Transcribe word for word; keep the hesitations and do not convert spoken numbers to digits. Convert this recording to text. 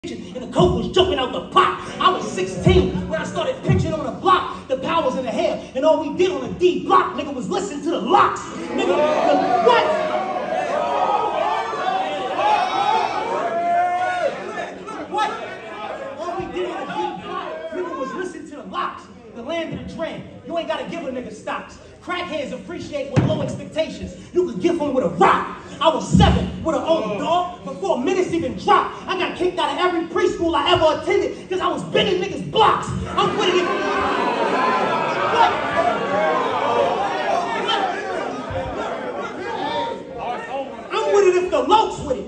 and the coke was jumping out the pot. I was sixteen when I started pitching on the block. The power was in the hair, and all we did on the D block, nigga, was listen to the locks. Nigga, the, what? What? All we did on the D block, nigga, was listen to the locks. The land of the dream. You ain't gotta give a nigga stocks. Crackheads appreciate with low expectations. You could give them with a rock. I was seven with an old dog before minutes even dropped. I got kicked out of every preschool I ever attended because I was bending niggas' blocks. I'm with it. What? I'm with it if the lokes with it.